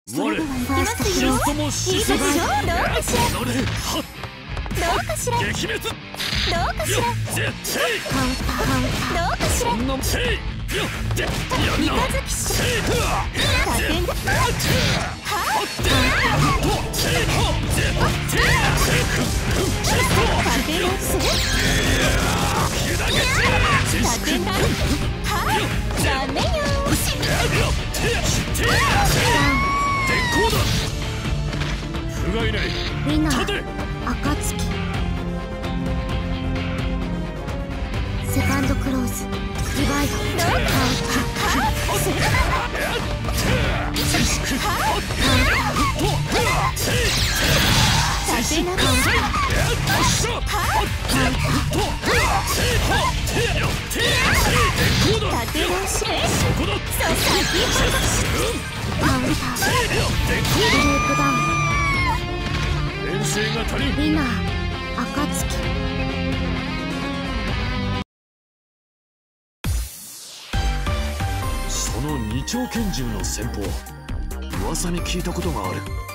それでは行きますよ。いいかしら。どうかしら。どうかしら。 撃滅。 どうかしら。 絶対どうかしら。 そんなせいよでやんな三日月せい打点だ。 はってせい絶対打点をする。打点だ。ダメよ。 電光だ。不甲斐ない。 ウィナ立て。 ー暁セカンドクローズディバイドカウンターする。打点だ。打点をし。 そこだ。 そう先カウンターグループダウン遠征が足りん。 ウィナー暁その二丁拳銃の戦法噂に聞いたことがある。